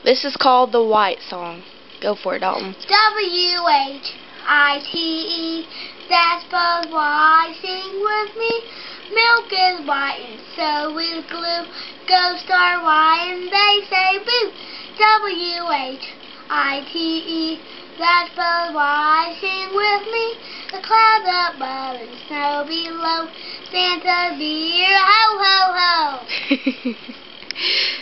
This is called the White Song. Go for it, Dalton. W-H-I-T-E, that's spells white. Sing with me. Milk is white and so is glue. Ghosts are white and they say boo. W-H-I-T-E, that spells white. Sing with me. The clouds above and snow below. Santa's dear, ho, ho, ho.